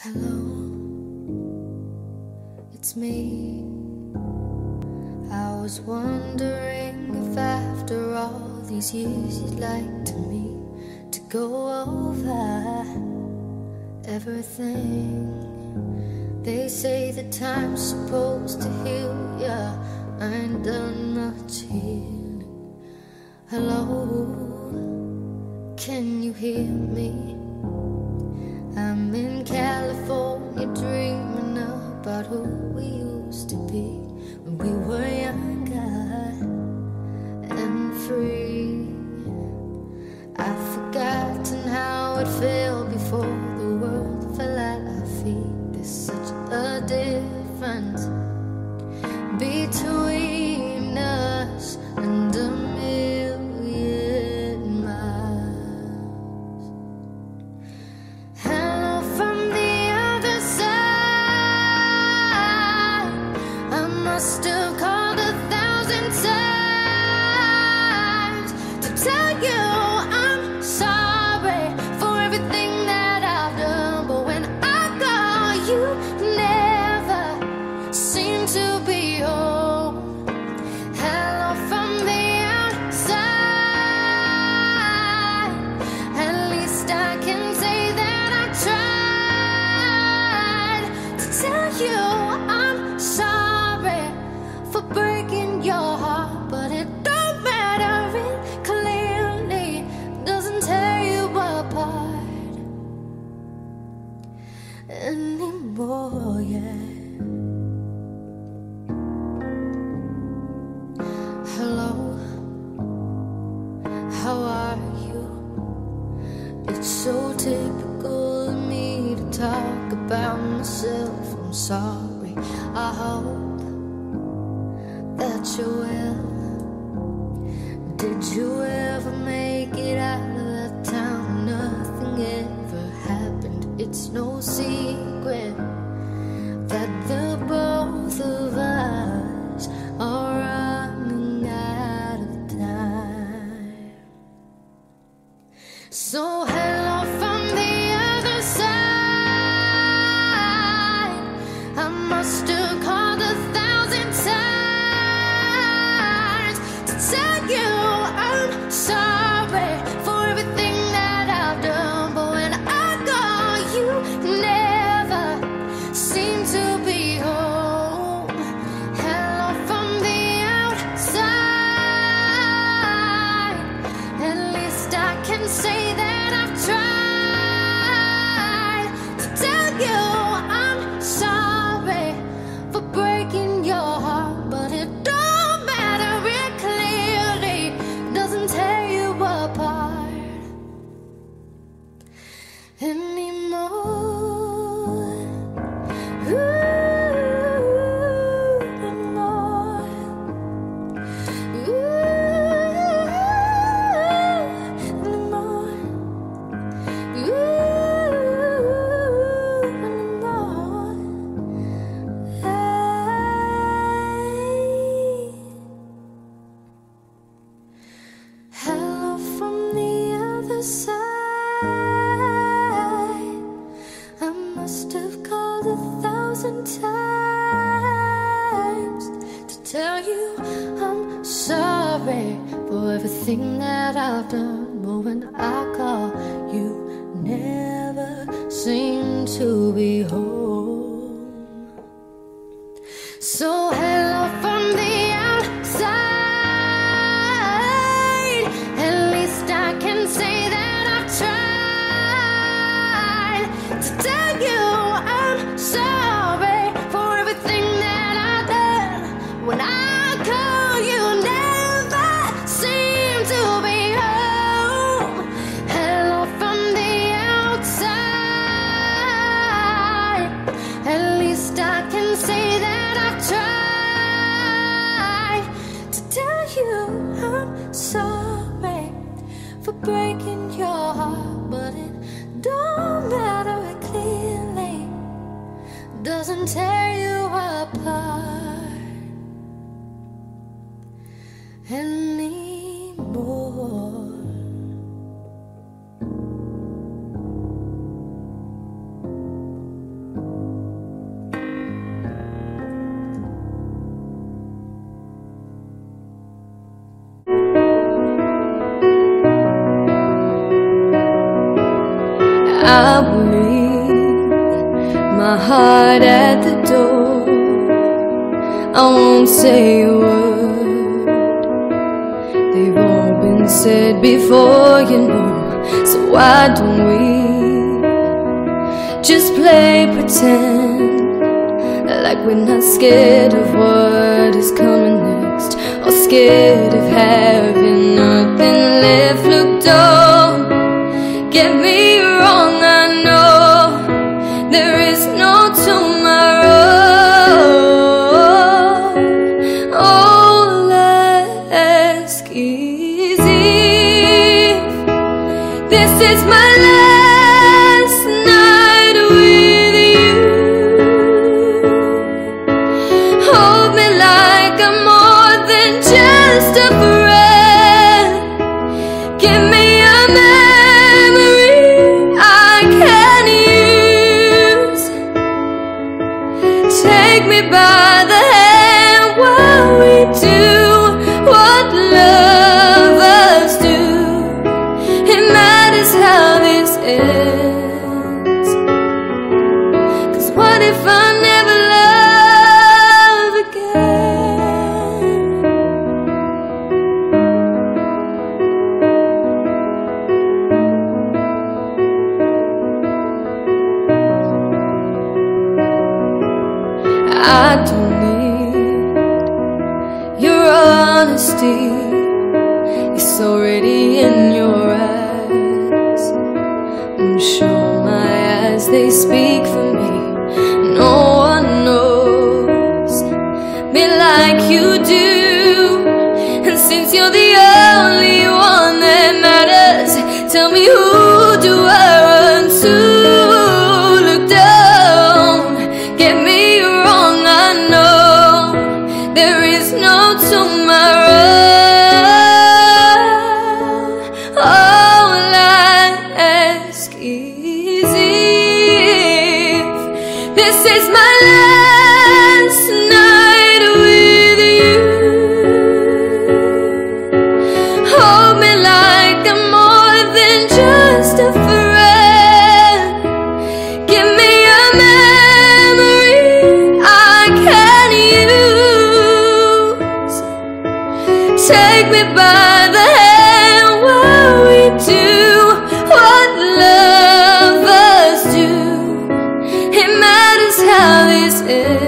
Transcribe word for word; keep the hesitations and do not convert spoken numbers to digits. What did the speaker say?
Hello, it's me. I was wondering if after all these years you'd like to me to go over everything. They say that time's supposed to heal ya, I ain't done much healing. Hello, can you hear me? I'm in California dreaming about who we used to be when we were younger and free. I've forgotten how it felt before the world fell at our feet. There's such a difference between us and a million miles. Hello from the other side. I must have called a thousand times to tell you I'm sorry for everything that I've done, but when I call you never seem to be home. Hello from the outside. At least I can say that I tried to tell you I'm sorry for breaking your heart, but it don't matter, it clearly doesn't tear you apart anymore, yeah. Hello, how are you? It's so typical of me to talk about myself. I'm sorry, I hope that you're well. Did you ever make it out of that town? Nothing ever happened. It's no secret that the both of us are running out of time. So hello from the other side. I must have called a thousand times to tell you I'm sorry for everything that I've done, but when I call you never seem to be home. Hello from the outside. At least I can say that I've tried to tell you I'm sorry for breaking your heart, but it don't matter, it clearly doesn't tear you apart anymore. Ooh, anymore. Ooh, anymore. Ooh, anymore. Hey. Hello from the other side. I must have called a thousand times to tell you I'm sorry for everything that I've done, but when I call you never seem to be home. So hello from the outside. At least I can say that I've tried to tell you I'm sorry for everything that I've done. When I call you never seem to be home. Hello from the outside. At least I can say that I've tried to tell you I'm sorry for breaking your heart, but it don't matter, it clearly doesn't tear you apart anymore. say a word. They've all been said before, you know. So why don't we just play pretend, like we're not scared of what is coming next, or scared of having nothing left. Look, don't get me wrong, I know there is no tomorrow. All I ask is if this is my last night with you. Hold me like I'm more than just a friend. Give me a memory I can use. Take me by the hand while we do what lovers do. It matters how this ends, 'cause what if I never love again? I don't need your honesty, it's already in your eyes. I'm sure my eyes, they speak for me. No one knows me like you do, and since you're the only one that matters, tell me, who do I run to? Look, don't get me wrong, I know there is no tomorrow. All I ask is if this is my last night with you. Hold me like I'm more than just a friend. Give me a memory I can use. Take me by the hand while we do what lovers do. It matters how this ends.